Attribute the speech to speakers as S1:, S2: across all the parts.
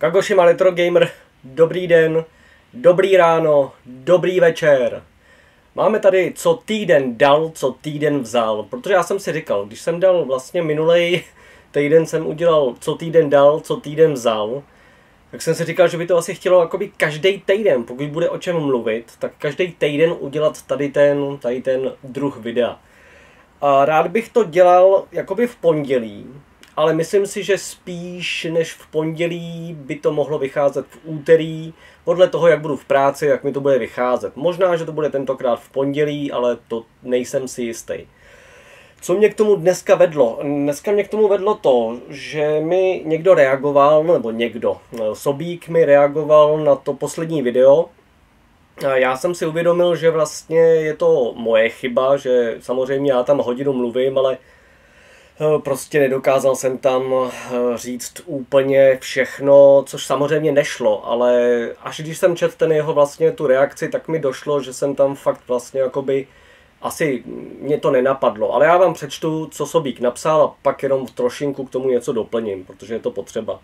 S1: Kagoshima Retro Gamer, dobrý den, dobrý ráno, dobrý večer. Máme tady co týden dal, co týden vzal, protože já jsem si říkal, když jsem dal vlastně minulej týden jsem udělal co týden dal, co týden vzal, tak jsem si říkal, že by to asi chtělo jakoby každý týden, pokud bude o čem mluvit, tak každý týden udělat tady ten druh videa. A rád bych to dělal jakoby v pondělí, ale myslím si, že spíš než v pondělí by to mohlo vycházet v úterý, podle toho, jak budu v práci, jak mi to bude vycházet. Možná, že to bude tentokrát v pondělí, ale to nejsem si jistý. Co mě k tomu dneska vedlo? Dneska mě k tomu vedlo to, že mi někdo reagoval, nebo Sobík mi reagoval na to poslední video. A já jsem si uvědomil, že vlastně je to moje chyba, že samozřejmě já tam hodinu mluvím, ale prostě nedokázal jsem tam říct úplně všechno, což samozřejmě nešlo, ale až když jsem četl ten jeho vlastně tu reakci, tak mi došlo, že jsem tam fakt vlastně jakoby asi mě to nenapadlo, ale já vám přečtu, co Sobík napsal a pak jenom trošinku k tomu něco doplním, protože je to potřeba.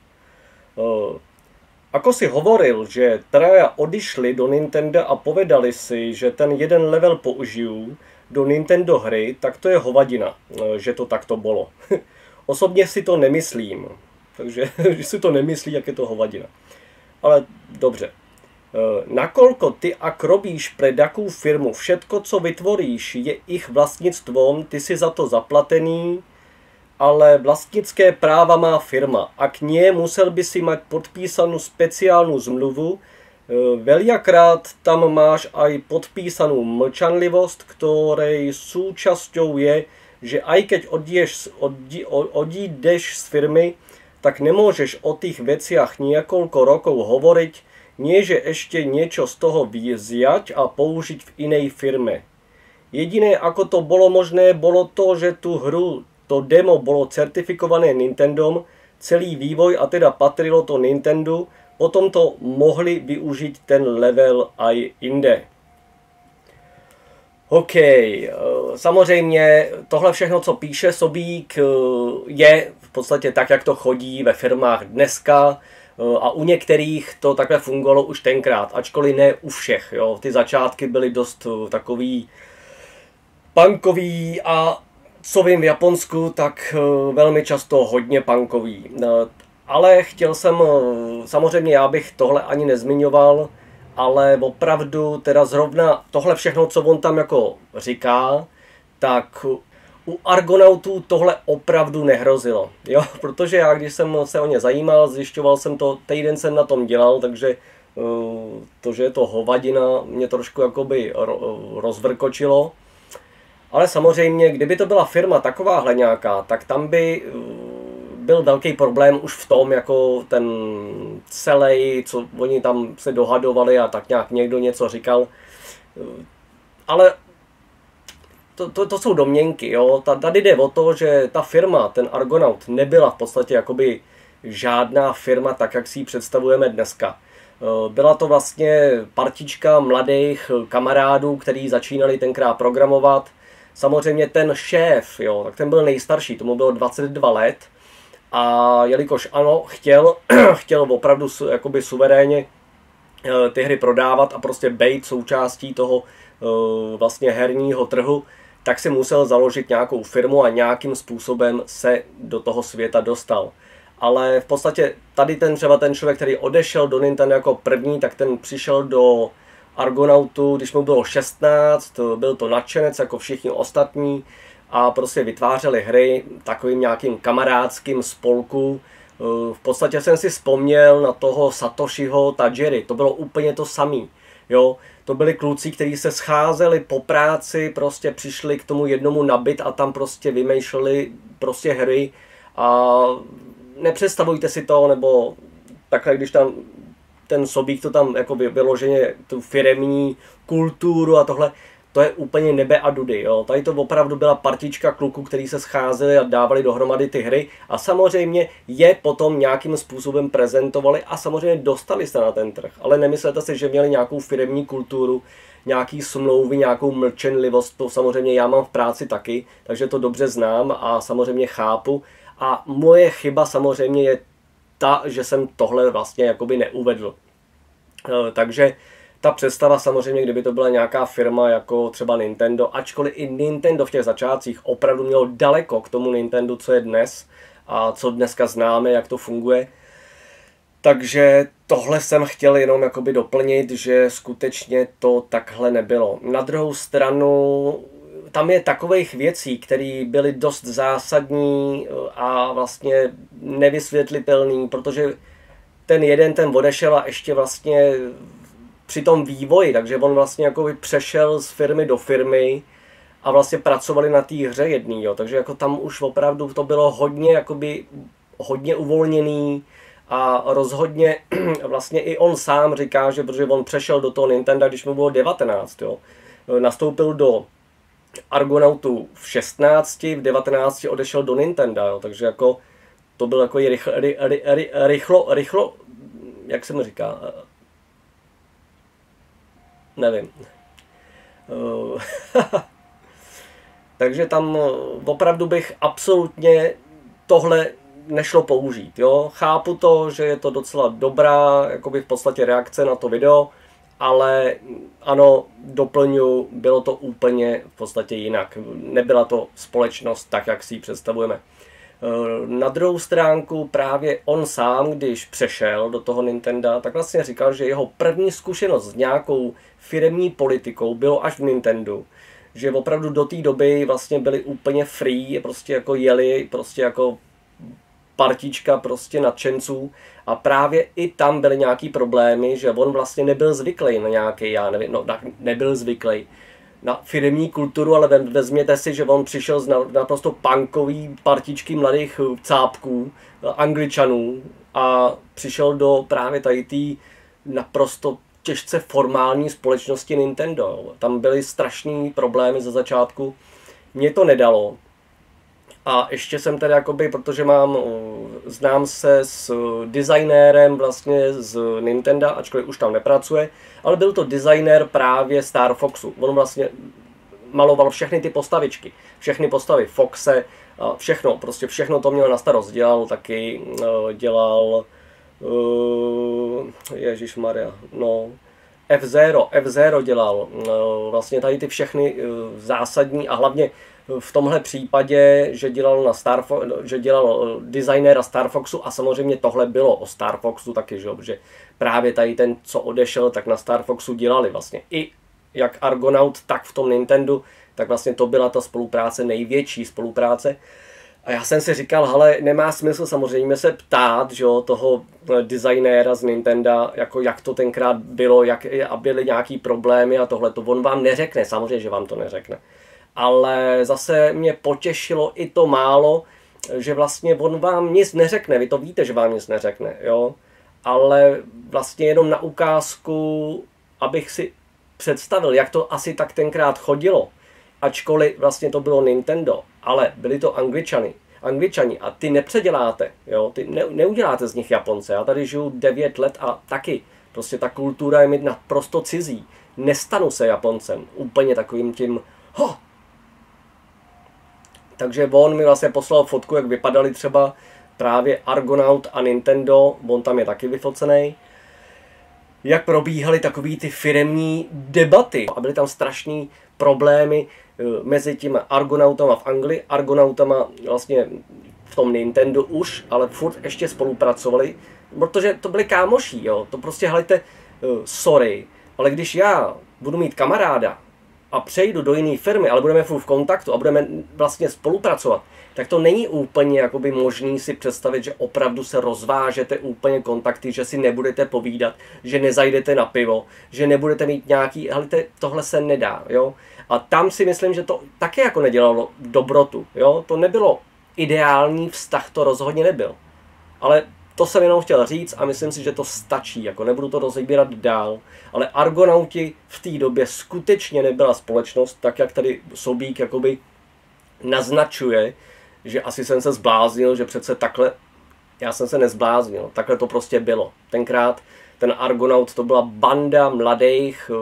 S1: Ako si hovoril, že traja odišli do Nintendo a povedali si, že ten jeden level použiju do Nintendo hry, tak to je hovadina, že to takto bylo. Osobně si to nemyslím, takže když si to nemyslí, jak je to hovadina. Ale dobře. Nakolko ty ak robíš pre takú firmu, všetko, co vytvoríš, je ich vlastnictvom, ty si za to zaplatený, ale vlastnické práva má firma. Ak nie, musel by si mať podpísanú speciálnu zmluvu. Veľakrát tam máš aj podpísanú mlčanlivosť, ktorej súčasťou je, že aj keď odídeš z firmy, tak nemôžeš o tých veciach niekoľko rokov hovoriť, nie že ešte niečo z toho vziať a použiť v inej firme. Jediné, ako to bolo možné, bolo to, že tú hru, to demo bolo certifikované Nintendom, celý vývoj a teda patrilo to Nintendo, potom to mohli využiť ten level aj inde. OK, samozřejmě tohle všechno, co píše Sobík, je v podstatě tak, jak to chodí ve firmách dneska a u některých to takhle fungovalo už tenkrát, ačkoliv ne u všech. Jo. Ty začátky byly dost takový punkový a co vím v Japonsku, tak velmi často hodně punkový. Ale chtěl jsem, samozřejmě já bych tohle ani nezmiňoval, ale opravdu teda zrovna tohle všechno, co on tam jako říká, tak u Argonautů tohle opravdu nehrozilo. Jo? Protože já, když jsem se o ně zajímal, zjišťoval jsem to, týden jsem na tom dělal, takže to, že je to hovadina, mě trošku jakoby rozvrkočilo. Ale samozřejmě, kdyby to byla firma takováhle nějaká, tak tam by byl velký problém už v tom, jako ten celý, co oni tam se dohadovali a tak nějak někdo něco říkal. Ale to jsou domněnky, jo. Tady jde o to, že ta firma, ten Argonaut, nebyla v podstatě jakoby žádná firma, tak jak si ji představujeme dneska. Byla to vlastně partička mladých kamarádů, kteří začínali tenkrát programovat. Samozřejmě ten šéf, jo, tak ten byl nejstarší, tomu bylo 22 let. A jelikož ano, chtěl opravdu jakoby suverénně ty hry prodávat a prostě být součástí toho vlastně herního trhu, tak si musel založit nějakou firmu a nějakým způsobem se do toho světa dostal. Ale v podstatě tady třeba ten člověk, který odešel do Nintendo jako první, tak ten přišel do Argonautu, když mu bylo 16, byl to nadšenec jako všichni ostatní a prostě vytvářeli hry takovým nějakým kamarádským spolku. V podstatě jsem si vzpomněl na toho Satoshiho Tajiri, to bylo úplně to samé. Jo, to byli kluci, kteří se scházeli po práci, prostě přišli k tomu jednomu na byt a tam prostě vymýšleli prostě hry a nepředstavujte si to, nebo takhle, když tam ten Sobík to tam jako vyloženě tu firemní kulturu a tohle, to je úplně nebe a dudy. Jo. Tady to opravdu byla partička kluků, kteří se scházeli a dávali dohromady ty hry a samozřejmě je potom nějakým způsobem prezentovali a samozřejmě dostali se na ten trh. Ale nemyslete si, že měli nějakou firemní kulturu, nějaký smlouvy, nějakou mlčenlivost, to samozřejmě já mám v práci taky, takže to dobře znám a samozřejmě chápu. A moje chyba samozřejmě je ta, že jsem tohle vlastně jakoby neuvedl. Takže ta představa samozřejmě, kdyby to byla nějaká firma jako třeba Nintendo, ačkoliv i Nintendo v těch začátcích opravdu mělo daleko k tomu Nintendo, co je dnes a co dneska známe, jak to funguje. Takže tohle jsem chtěl jenom jakoby doplnit, že skutečně to takhle nebylo. Na druhou stranu tam je takových věcí, které byly dost zásadní a vlastně nevysvětlitelný, protože ten odešel a ještě vlastně při tom vývoji, takže on vlastně jakoby přešel z firmy do firmy a vlastně pracovali na té hře jedný, jo. Takže jako tam už opravdu to bylo hodně uvolněný a rozhodně vlastně i on sám říká, že protože on přešel do toho Nintendo, když mu bylo 19, jo. Nastoupil do Argonautu v 16, v 19 odešel do Nintendo, jo. Takže jako to bylo jako rychlo, jak se mu říká, nevím. Takže tam opravdu bych absolutně tohle nešlo použít. Jo? Chápu to, že je to docela dobrá jakoby v podstatě reakce na to video, ale ano, doplňuji, bylo to úplně v podstatě jinak. Nebyla to společnost tak, jak si ji představujeme. Na druhou stránku právě on sám, když přešel do toho Nintendo, tak vlastně říkal, že jeho první zkušenost s nějakou firemní politikou bylo až v Nintendo. Že opravdu do té doby vlastně byli úplně free, prostě jako jeli, prostě jako partička prostě nadšenců a právě i tam byly nějaký problémy, že on vlastně nebyl zvyklý na nějaký, já nevím, no nebyl zvyklý na firemní kulturu, ale vezměte si, že on přišel z naprosto punkový partičky mladých cápků, Angličanů a přišel do právě tady té naprosto těžce formální společnosti Nintendo. Tam byly strašný problémy ze začátku, mě to nedalo. A ještě jsem tedy jakoby, protože znám se s designérem vlastně z Nintendo, ačkoliv už tam nepracuje, ale byl to designér právě Star Foxu. On vlastně maloval všechny ty postavičky, všechny postavy Foxe, všechno to měl na starost. Ježišmarja, no, F-Zero dělal, vlastně tady ty všechny zásadní a hlavně v tomhle případě, že dělal designéra Star Foxu a samozřejmě tohle bylo o Star Foxu taky, že právě tady ten, co odešel, tak na Star Foxu dělali vlastně i jak Argonaut, tak v tom Nintendo, tak vlastně to byla ta spolupráce, největší spolupráce. A já jsem si říkal, hele, nemá smysl samozřejmě se ptát, že jo, toho designéra z Nintendo, jako jak to tenkrát bylo, a byly nějaký problémy a tohle, to on vám neřekne, samozřejmě, že vám to neřekne. Ale zase mě potěšilo i to málo, že vlastně on vám nic neřekne, vy to víte, že vám nic neřekne, jo, ale vlastně jenom na ukázku, abych si představil, jak to asi tak tenkrát chodilo, ačkoliv vlastně to bylo Nintendo, ale byli to Angličani a ty nepředěláte, jo, ty neuděláte z nich Japonce, já tady žiju 9 let a taky, prostě ta kultura je mi naprosto cizí, nestanu se Japoncem, úplně takovým tím, Takže on mi vlastně poslal fotku, jak vypadali třeba právě Argonaut a Nintendo, on tam je taky vyfocený, jak probíhaly takový ty firemní debaty a byly tam strašný problémy mezi těmi Argonautama v Anglii, Argonautama vlastně v tom Nintendo už, ale furt ještě spolupracovali, protože to byli kámoší, jo, to prostě helejte, sorry, ale když já budu mít kamaráda a přejdu do jiné firmy, ale budeme v kontaktu a budeme vlastně spolupracovat, tak to není úplně jakoby možný si představit, že opravdu se rozvážete úplně kontakty, že si nebudete povídat, že nezajdete na pivo, že nebudete mít nějaký, tohle se nedá, jo. A tam si myslím, že to také jako nedělalo dobrotu, jo. To nebylo ideální vztah, to rozhodně nebyl. Ale to jsem jenom chtěl říct a myslím si, že to stačí, jako nebudu to rozebírat dál. Ale Argonauti v té době skutečně nebyla společnost, tak jak tady Sobík jakoby naznačuje, že asi jsem se zbláznil, že přece takhle, já jsem se nezbláznil, takhle to prostě bylo. Tenkrát ten Argonaut to byla banda mladých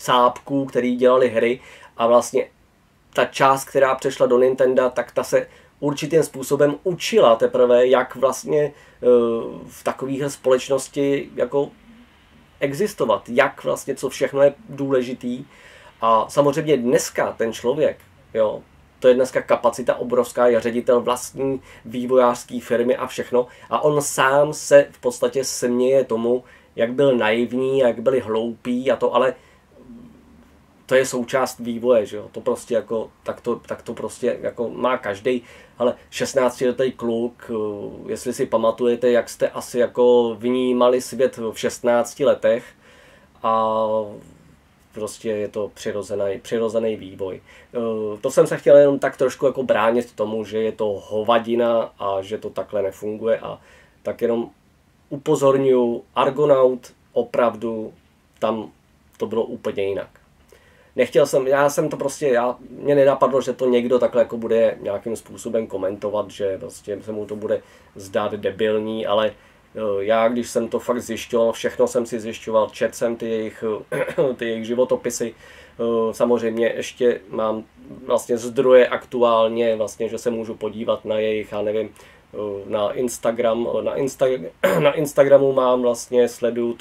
S1: cápků, který dělali hry a vlastně ta část, která přešla do Nintendo, tak ta se určitým způsobem učila teprve, jak vlastně v takovéhle společnosti jako existovat, jak vlastně, co všechno je důležitý. A samozřejmě dneska ten člověk, jo, to je dneska kapacita obrovská, je ředitel vlastní vývojářské firmy a všechno. A on sám se v podstatě směje tomu, jak byl naivní, jak byli hloupí a to, ale to je součást vývoje, že jo? To prostě jako, tak to prostě jako má každý, ale 16letý kluk, jestli si pamatujete, jak jste asi jako vnímali svět v 16 letech a prostě je to přirozený vývoj. To jsem se chtěl jenom tak trošku jako bránit tomu, že je to hovadina a že to takhle nefunguje a tak jenom upozorňuji, Argonaut opravdu tam to bylo úplně jinak. Nechtěl jsem, mě nenapadlo, že to někdo takhle jako bude nějakým způsobem komentovat, že prostě se mu to bude zdát debilní, ale já, když jsem to fakt zjišťoval, všechno jsem si zjišťoval, četl jsem ty jejich životopisy, samozřejmě ještě mám vlastně zdroje aktuálně, vlastně, že se můžu podívat na jejich, já nevím, na Instagram, na Instagramu mám vlastně sledu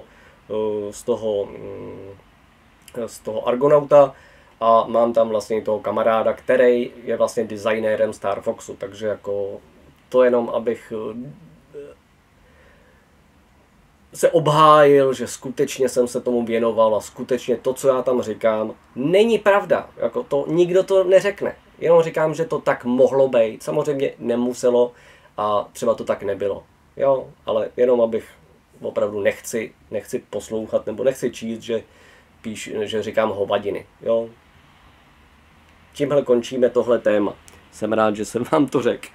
S1: z toho Argonauta a mám tam vlastně toho kamaráda, který je vlastně designérem Star Foxu, takže jako to jenom, abych se obhájil, že skutečně jsem se tomu věnoval a skutečně to, co já tam říkám, není pravda. Jako to, nikdo to neřekne. Jenom říkám, že to tak mohlo být. Samozřejmě nemuselo a třeba to tak nebylo. Jo, ale jenom abych opravdu nechci poslouchat nebo nechci číst, že říkám hovadiny. Jo. Tímhle končíme tohle téma. Jsem rád, že jsem vám to řekl.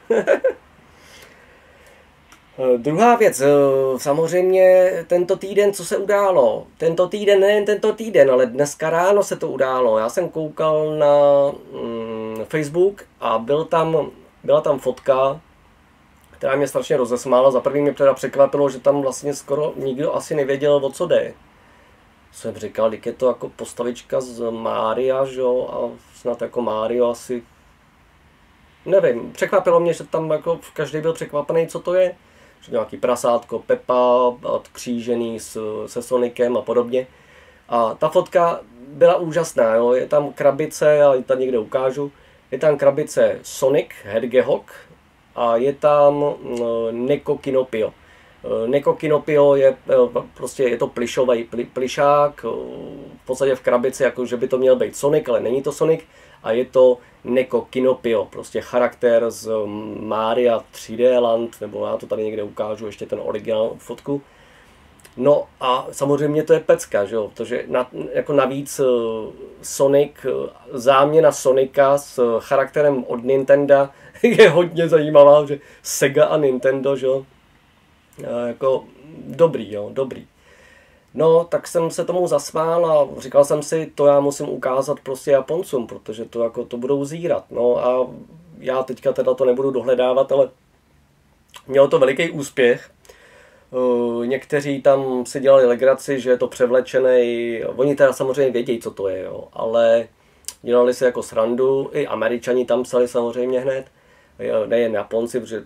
S1: Druhá věc, samozřejmě tento týden, co se událo. Nejen tento týden, ale dneska ráno se to událo. Já jsem koukal na Facebook a byla tam fotka, která mě strašně rozesmála. Za první mě teda překvapilo, že tam vlastně skoro nikdo asi nevěděl, o co jde. Jsem říkal, jak je to jako postavička z Mária, že jo, a snad jako Mario asi, nevím, překvapilo mě, že tam jako každý byl překvapený, co to je. Že nějaký prasátko, Peppa, křížený se Sonicem a podobně. A ta fotka byla úžasná, jo, je tam krabice, já ji tady někde ukážu, je tam krabice Sonic, Hedgehog a je tam Neko Kinopio. Neko Kinopio je prostě je to plišák, v podstatě v krabici, jako že by to měl být Sonic, ale není to Sonic a je to Neko Kinopio, prostě charakter z Maria 3D Land, nebo já to tady někde ukážu, ještě ten originál fotku. No a samozřejmě to je pecka, že jo, protože jako navíc Sonic, záměna Sonika s charakterem od Nintendo je hodně zajímavá, že Sega a Nintendo, že jo, jako dobrý, jo, dobrý. No, tak jsem se tomu zasmál a říkal jsem si, to já musím ukázat prostě Japoncům, protože to jako to budou zírat. No a já teďka teda to nebudu dohledávat, ale mělo to veliký úspěch. Někteří tam si dělali legraci, že je to převlečený, oni teda samozřejmě vědí, co to je, jo, ale dělali si jako srandu, i Američani tam psali samozřejmě hned, nejen Japonci, protože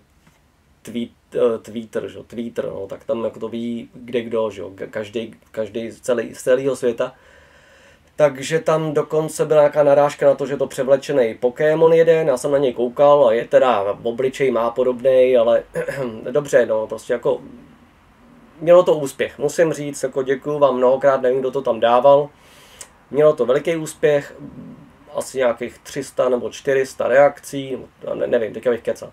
S1: Twitter, no, tak tam jako to ví kde kdo, že jo, každý z celého světa. Takže tam dokonce byla nějaká narážka na to, že to převlečený Pokémon jeden, já jsem na něj koukal a je teda v obličej má podobnej, ale dobře, no, prostě jako mělo to úspěch, musím říct, jako děkuju vám mnohokrát, nevím, kdo to tam dával, mělo to veliký úspěch, asi nějakých 300 nebo 400 reakcí, nevím, teďka bych kecal.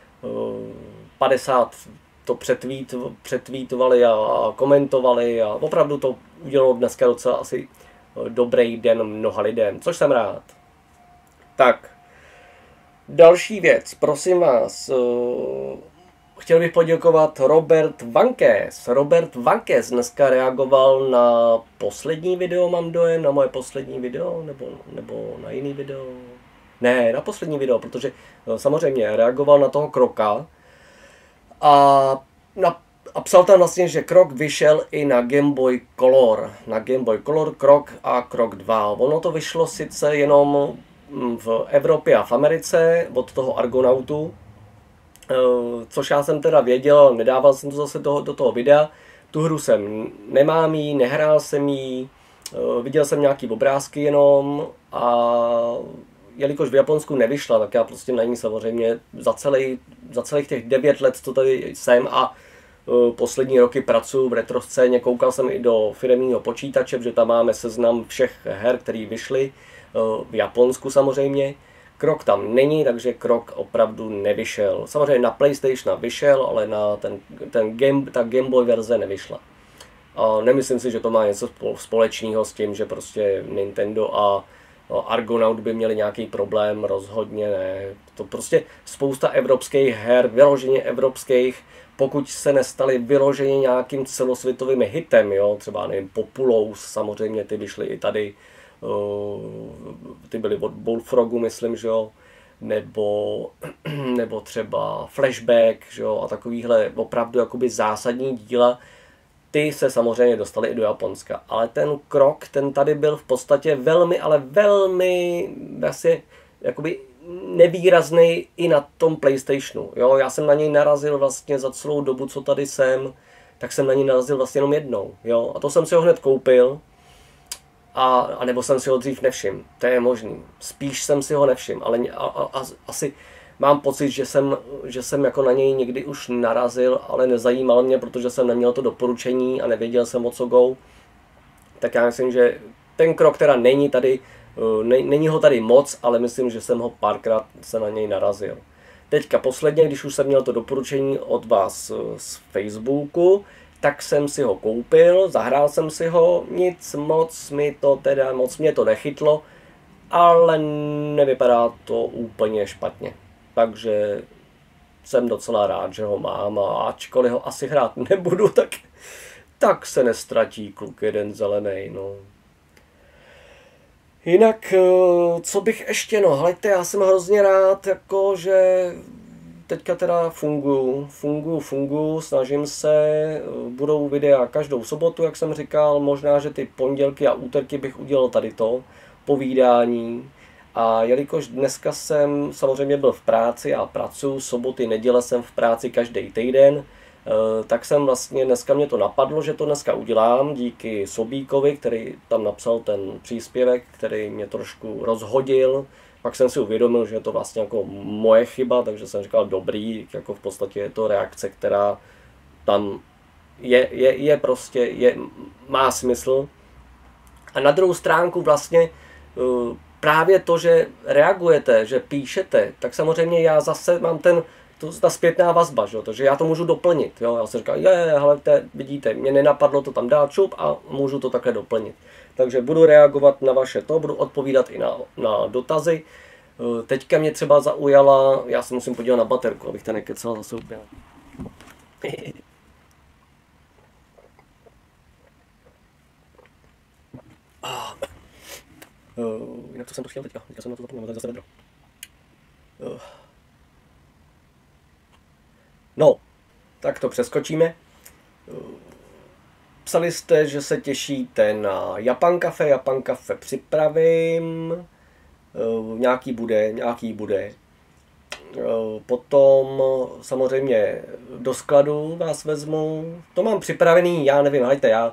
S1: 50 to přetweetovali a komentovali a opravdu to udělalo dneska docela asi dobrý den mnoha lidem, což jsem rád. Tak, další věc, prosím vás, chtěl bych poděkovat Robert Vankes. Robert Vankes dneska reagoval na poslední video, mám dojem, na moje poslední video, nebo na jiný video. Ne, na poslední video, protože samozřejmě reagoval na toho Kroka a psal tam vlastně, že Krok vyšel i na Game Boy Color. Na Game Boy Color Krok a Krok 2. Ono to vyšlo sice jenom v Evropě a v Americe od toho Argonautu, což já jsem teda věděl, nedával jsem to zase do toho videa. Tu hru jsem nemám jí, nehrál jsem jí, viděl jsem nějaký obrázky jenom a jelikož v Japonsku nevyšla, tak já prostě na ní samozřejmě za celých těch 9 let, co tady jsem a poslední roky pracuji v retro scéně, koukal jsem i do firemního počítače, protože tam máme seznam všech her, které vyšly v Japonsku samozřejmě. Krok tam není, takže Krok opravdu nevyšel. Samozřejmě na PlayStation vyšel, ale na ta Game Boy verze nevyšla. A nemyslím si, že to má něco společného s tím, že prostě Nintendo a Argonaut by měli nějaký problém, rozhodně ne. To prostě spousta evropských her, vyloženě evropských, pokud se nestaly vyloženě nějakým celosvětovým hitem, jo, třeba nevím, Populous, samozřejmě ty vyšly i tady, ty byly od Bullfrogu, myslím, že jo, nebo třeba Flashback, že jo, a takovýhle opravdu jakoby zásadní díla, ty se samozřejmě dostaly i do Japonska, ale ten Krok, ten tady byl v podstatě velmi, ale velmi vlastně jakoby nevýrazný i na tom PlayStationu. Jo? Já jsem na něj narazil vlastně za celou dobu, co tady jsem, tak jsem na něj narazil vlastně jenom jednou. Jo? A to jsem si ho hned koupil, a nebo jsem si ho dřív nevšiml. To je možný. Spíš jsem si ho nevšiml, ale asi mám pocit, že jsem jako na něj někdy už narazil, ale nezajímal mě, protože jsem neměl to doporučení a nevěděl jsem, o co go. Tak já myslím, že ten Krok teda není tady, není ho tady moc, ale myslím, že jsem ho párkrát se na něj narazil. Teďka posledně, když už jsem měl to doporučení od vás z Facebooku, tak jsem si ho koupil, zahrál jsem si ho, moc mě to nechytlo, ale nevypadá to úplně špatně. Takže jsem docela rád, že ho mám a ačkoliv ho asi hrát nebudu, tak se nestratí kluk jeden zelený, no. Jinak, co bych ještě, no, hleďte, já jsem hrozně rád, jako, že teďka teda funguju, snažím se, budou videa každou sobotu, jak jsem říkal, možná, že ty pondělky a úterky bych udělal tady to povídání. A jelikož dneska jsem samozřejmě byl v práci a pracuji, soboty, neděle jsem v práci každý týden, tak jsem vlastně, dneska mě to napadlo, že to dneska udělám díky Sobíkovi, který tam napsal ten příspěvek, který mě trošku rozhodil. Pak jsem si uvědomil, že je to vlastně jako moje chyba, takže jsem říkal dobrý, jako v podstatě je to reakce, která tam má smysl. A na druhou stránku vlastně právě to, že reagujete, že píšete, tak samozřejmě já zase mám ta zpětná vazba, že? Takže já to můžu doplnit. Jo? Já jsem říkal, vidíte, mě nenapadlo to tam dát čup a můžu to takhle doplnit. Takže budu reagovat na vaše budu odpovídat i na dotazy. Teďka mě třeba zaujala, já se musím podívat na baterku, abych to nekecal zase úplně. Jinak co jsem to chtěl teďka jsem na to zapomněl, tak zase vedro. No, tak to přeskočíme. Psali jste, že se těšíte na Japan Cafe připravím. Nějaký bude. Potom samozřejmě do skladu vás vezmu. To mám připravený, já nevím, hejte,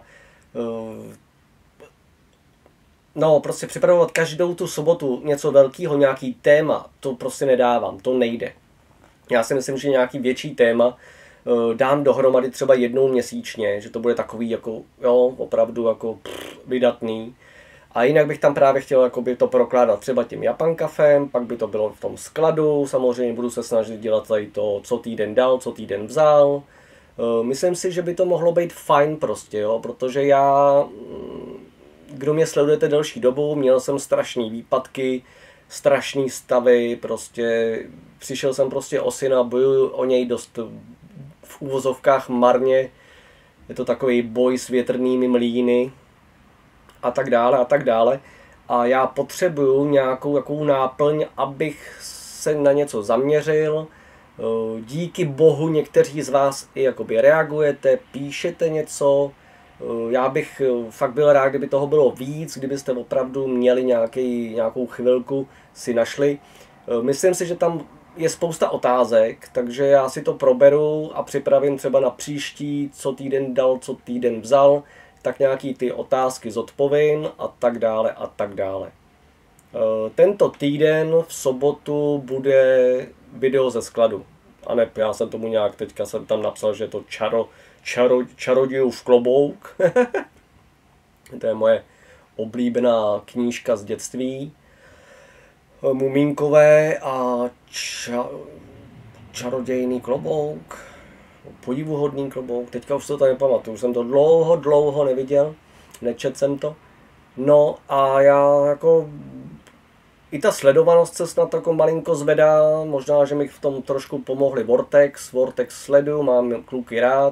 S1: prostě připravovat každou tu sobotu něco velkého, nějaký téma, to prostě nedávám, to nejde. Já si myslím, že nějaký větší téma dám dohromady třeba jednou měsíčně, že to bude takový jako, opravdu jako vydatný. A jinak bych tam právě chtěl jakoby to prokládat třeba tím Japan Cafem, pak by to bylo v tom skladu, samozřejmě budu se snažit dělat tady to, co týden dal, co týden vzal. Myslím si, že by to mohlo být fajn prostě, protože kdo mě sledujete delší dobu, měl jsem strašný výpadky, strašný stavy, prostě přišel jsem prostě o syna, bojuju o něj dost v úvozovkách marně, je to takový boj s větrnými mlýny a tak dále. A já potřebuju nějakou náplň, abych se na něco zaměřil. Díky bohu někteří z vás i jakoby reagujete, píšete něco, Já bych fakt byl rád, kdyby toho bylo víc, kdybyste opravdu měli nějakou chvilku si našli. Myslím si, že tam je spousta otázek, takže já si to proberu a připravím třeba na příští, co týden dal, co týden vzal, tak nějaký ty otázky zodpovím a tak dále a tak dále. Tento týden v sobotu bude video ze skladu. A ne, já jsem tomu nějak, teďka jsem tam napsal, že je to čarodějův klobouk. To je moje oblíbená knížka z dětství. Mumínkové a čarodějný klobouk. Podivuhodný klobouk. Teďka už to tady nepamatuju. Už jsem to dlouho neviděl. Nečet jsem to. No a já jako i ta sledovanost se snad jako malinko zvedá, možná, že mi v tom trošku pomohli Vortex sledu, mám kluky rád.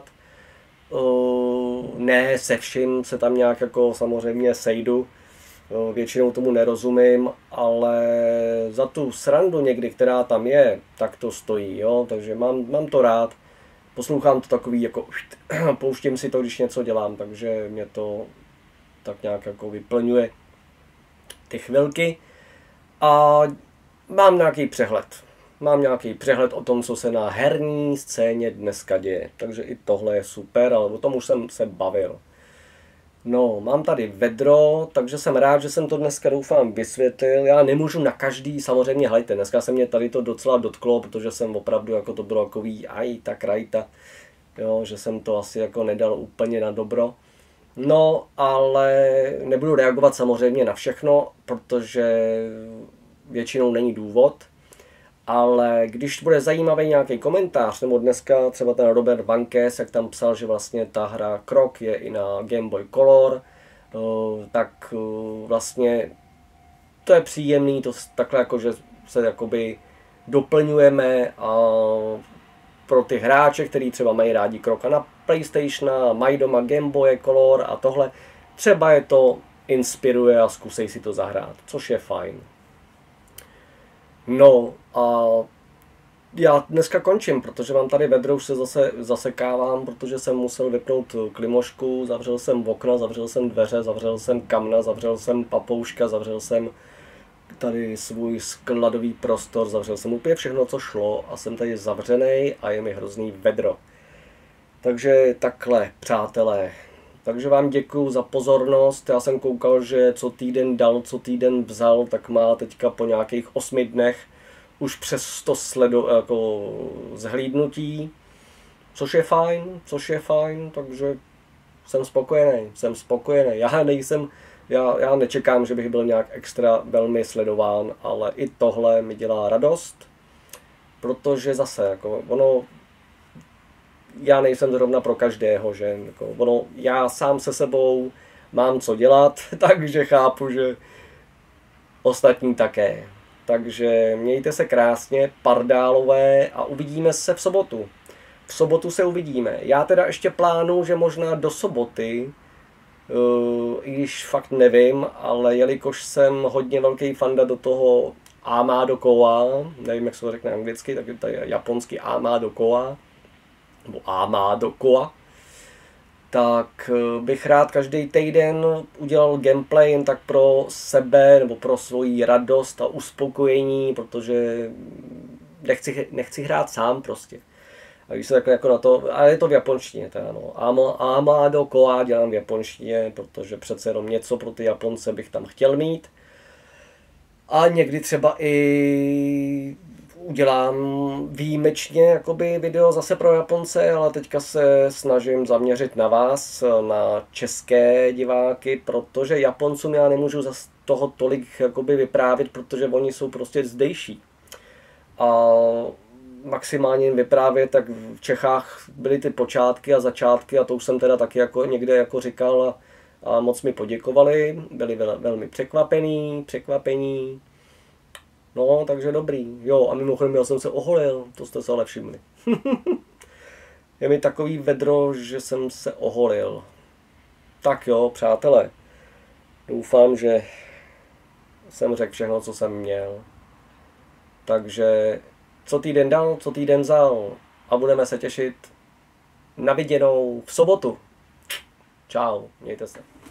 S1: Ne se vším se tam nějak jako samozřejmě sejdu, většinou tomu nerozumím, ale za tu srandu někdy, která tam je, tak to stojí, jo, takže mám to rád. Poslouchám to takový jako, pouštím si to, když něco dělám, takže mě to tak nějak jako vyplňuje ty chvilky. A mám nějaký přehled. Mám nějaký přehled o tom, co se na herní scéně dneska děje. Takže i tohle je super, ale o tom už jsem se bavil. No, mám tady vedro, takže jsem rád, že jsem to dneska doufám vysvětlil. Já nemůžu na každý, samozřejmě, hejte, dneska se mě tady to docela dotklo, protože jsem opravdu, jako to bylo takový, ta krajta, jo, že jsem to asi jako nedal úplně na dobro. No, ale nebudu reagovat samozřejmě na všechno, protože většinou není důvod. Ale když bude zajímavý nějaký komentář, nebo dneska třeba ten Robert Vankes, jak tam psal, že vlastně ta hra Krok je i na Game Boy Color, tak vlastně to je příjemný, to takhle jako, že se jakoby doplňujeme a pro ty hráče, kteří třeba mají rádi Kroka na PlayStation, mají doma Game Boy Color a tohle, třeba je to inspiruje a zkusej si to zahrát, což je fajn. No a já dneska končím, protože mám tady vedro, už se zase zasekávám, protože jsem musel vypnout klimošku, zavřel jsem okna, zavřel jsem dveře, zavřel jsem kamna, zavřel jsem papouška, zavřel jsem tady svůj skladový prostor, zavřel jsem úplně všechno, co šlo a jsem tady zavřený a je mi hrozný vedro. Takže takhle, přátelé. Takže vám děkuju za pozornost. Já jsem koukal, že co týden dal, co týden vzal, tak má teďka po nějakých 8 dnech už přes 100 jako zhlídnutí, což je fajn, takže jsem spokojený. Já nečekám, že bych byl nějak extra velmi sledován, ale i tohle mi dělá radost, protože zase, jako ono, já nejsem zrovna pro každého, že jako ono, já sám se sebou mám co dělat, takže chápu, že ostatní také. Takže mějte se krásně, pardálové, a uvidíme se v sobotu. V sobotu se uvidíme. Já teda ještě plánuju, že možná do soboty, i když fakt nevím, ale jelikož jsem hodně velký fanda do toho Amado Koa, nevím, jak se to řekne anglicky, tak to je japonský Amado Koa, nebo Amado Koa, tak bych rád každý týden udělal gameplay jen tak pro sebe nebo pro svoji radost a uspokojení, protože nechci hrát sám prostě. A když se takhle jako na to, ale je to v japonštině teda, no. Amado Koa dělám v japonštině, protože přece jenom něco pro ty Japonce bych tam chtěl mít. A někdy třeba i udělám výjimečně jakoby video zase pro Japonce, ale teďka se snažím zaměřit na vás, na české diváky, protože Japoncům já nemůžu za toho tolik jakoby vyprávět, protože oni jsou prostě zdejší. A maximálně jim vyprávět, tak v Čechách byly ty počátky a začátky a to už jsem teda taky jako někde jako říkal a moc mi poděkovali, byli velmi překvapení. No, takže dobrý. Jo, a mimochodem já jsem se oholil, to jste se ale všimli. Je mi takový vedro, že jsem se oholil. Tak jo, přátelé. Doufám, že jsem řekl všechno, co jsem měl. Takže co týden dal, co týden vzal. A budeme se těšit na viděnou v sobotu. Čau. Čau, mějte se.